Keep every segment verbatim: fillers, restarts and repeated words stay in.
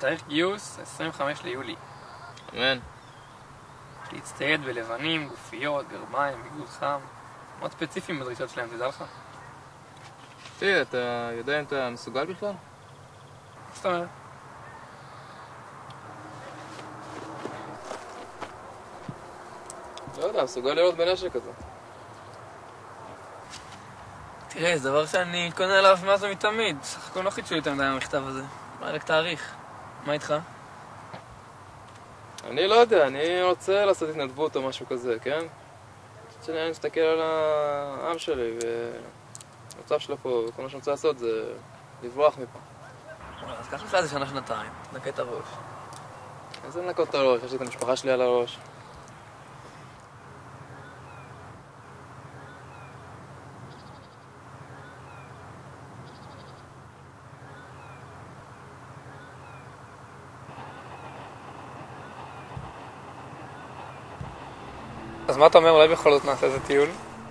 תאריך גיוס עשרים וחמישה ליולי. אמן. להצטייד בלבנים, גופיות, גרביים, ביגוד חם. מאוד ספציפיים בדרישות שלהם, תדע לך? תראה, אתה יודע אם אתה מסוגל בכלל? זאת אומרת. לא יודע, מסוגל לראות בנשק הזה. תראה, זה דבר שאני מתכונן עליו מאז ומתמיד. סך הכל לא חידשו יותר מדי מהמכתב הזה. מה רק תאריך? מה איתך? אני לא יודע, אני רוצה לעשות התנדבות או משהו כזה, כן? אני מסתכל על העם שלי והמצב שלו פה, וכל מה שאני רוצה לעשות זה לברוח מפה. אז קח לך איזה שנה שנתיים, נקה את הראש. איזה לנקות את הראש? יש לי את המשפחה שלי על הראש. אז מה אתה אומר? אולי בכל זאת נעשה איזה טיול?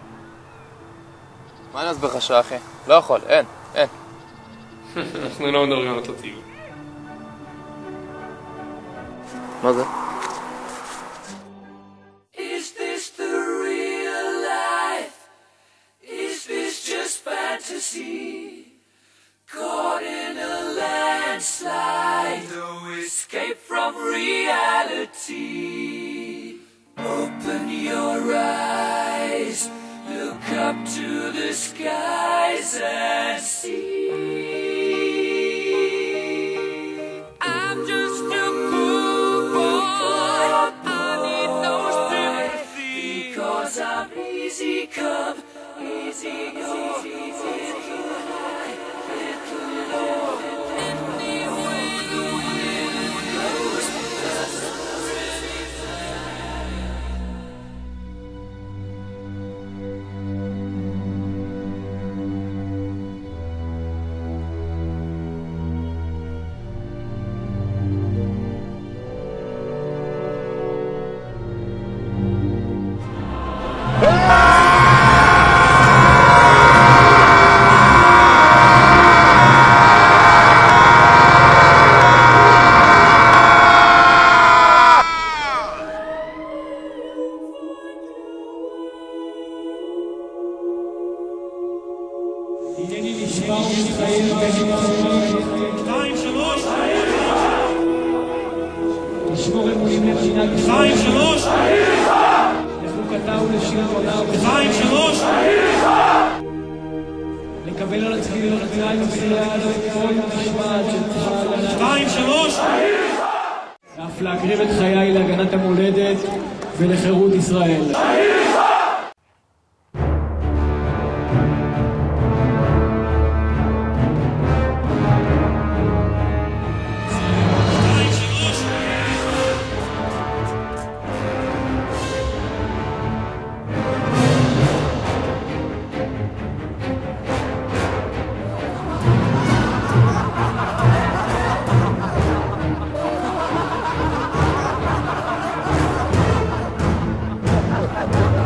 מה אני אסביר לך שעה, אחי? לא יכול, אין, אין. אנחנו לא מדברים על אותו טיול. מה זה? Is this the real life? Is this just fantasy? Caught in a landslide, no escape from reality. Open your eyes, look up to the skies and see. I'm just a poor boy, I need no sympathy, because I'm easy come, easy go, easy go. Anyway the wind blows, שתיים, שלוש לשמור אמונים למדינת ישראל. שתיים, שלוש לחוקתה ולשלטונה. שתיים, שלוש לקבל על עצמי ולחציים ובסייע לכל משמעת של צבא ההגנה. שתיים, שלוש ואף להקריב את חיי להגנת המולדת ולחירות ישראל. Bye.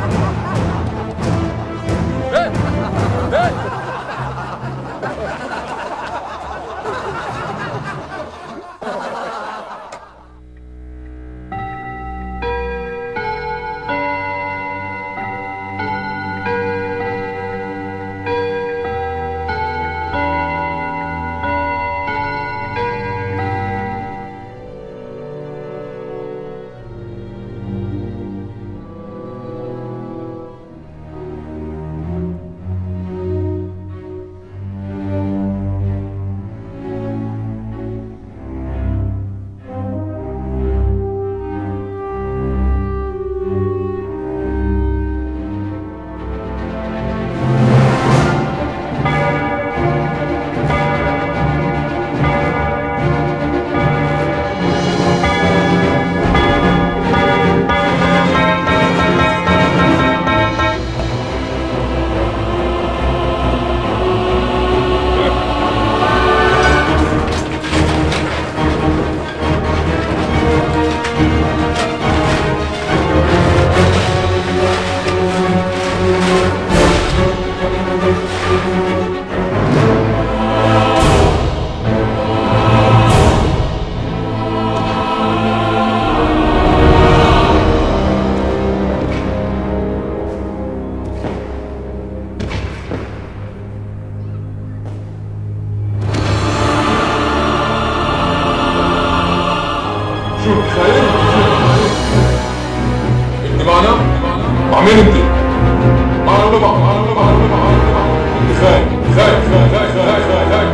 معنا؟ مع مين انت؟ معنا ولا معنا؟ معنا ولا معنا ولا معنا؟ انت خايف خايف خايف خايف خايف خايف خايف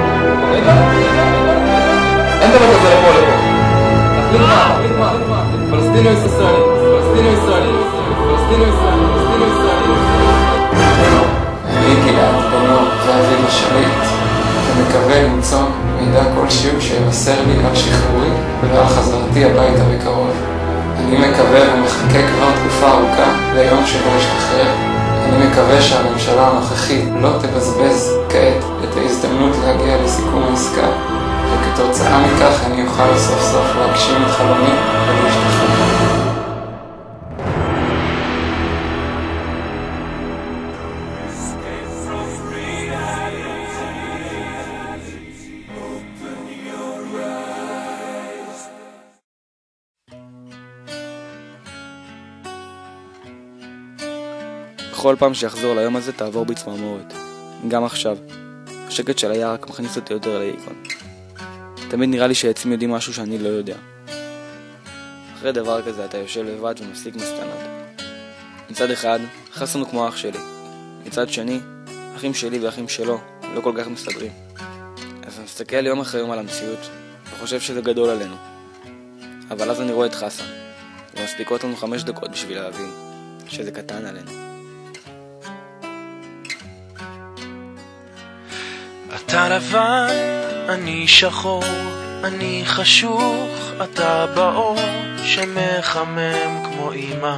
انت ما تزرع بولك فلسطيني وإسرائيلي فلسطيني وإسرائيلي فلسطيני וישראלי, פלסטיני וישראלי. אני גלעד בנו ואביב השליט, ומקווה למצוא מידע כלשהו שיבשר לי על שחרורי ועל חזרתי הביתה בקרוב. אני מקווה ומחכה כבר תקופה ארוכה ליום שבו אשתחרר. אני מקווה שהממשלה הנוכחית לא תבזבז כעת את ההזדמנות להגיע לסיכום העסקה, וכתוצאה מכך אני אוכל סוף סוף להגשים את חלומי ולהשתחרר. בכל פעם שיחזור ליום הזה תעבור בי צמרמורת. גם עכשיו. השקט של היער רק מכניס אותי יותר להיכון. תמיד נראה לי שהעצים יודעים משהו שאני לא יודע. אחרי דבר כזה אתה יושב לבד ומסיק מסקנות. מצד אחד, חסן הוא כמו אח שלי. מצד שני, אחים שלי ואחים שלו לא כל כך מסתדרים. אז אני מסתכל יום אחרי יום על המציאות וחושב שזה גדול עלינו. אבל אז אני רואה את חסן. ומספיקות לנו חמש דקות בשביל להבין שזה קטן עלינו. אתה לבן, אני שחור, אני חשוך, אתה באור שמחמם כמו אמא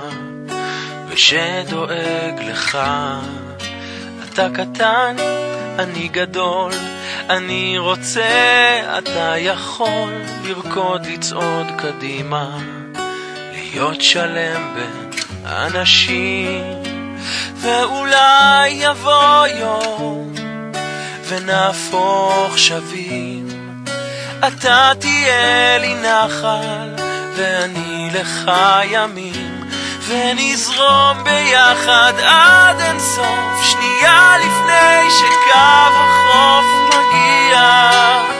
ושדואג לך. אתה קטן, אני גדול, אני רוצה, אתה יכול לרקוד, לצעוד קדימה, להיות שלם בין אנשים. ואולי יבוא יום ונהפוך שווים, אתה תהיה לי נחל ואני לך ימים, ונזרום ביחד עד אין סוף, שנייה לפני שקו החוף מגיע.